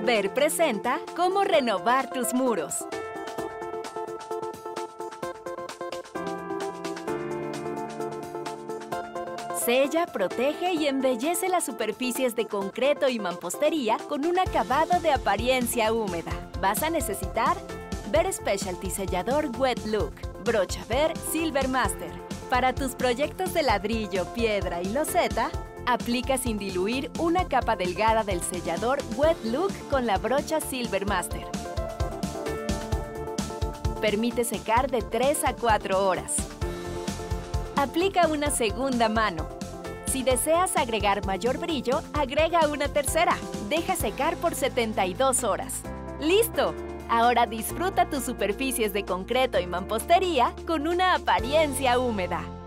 Ver presenta cómo renovar tus muros. Sella, protege y embellece las superficies de concreto y mampostería con un acabado de apariencia húmeda. Vas a necesitar Ver Specialty Sellador Wet Look, brocha Ver Silver Master. Para tus proyectos de ladrillo, piedra y loseta, aplica sin diluir una capa delgada del sellador Wet Look con la brocha Silver Master. Permite secar de 3 a 4 horas. Aplica una segunda mano. Si deseas agregar mayor brillo, agrega una tercera. Deja secar por 72 horas. ¡Listo! Ahora disfruta tus superficies de concreto y mampostería con una apariencia húmeda.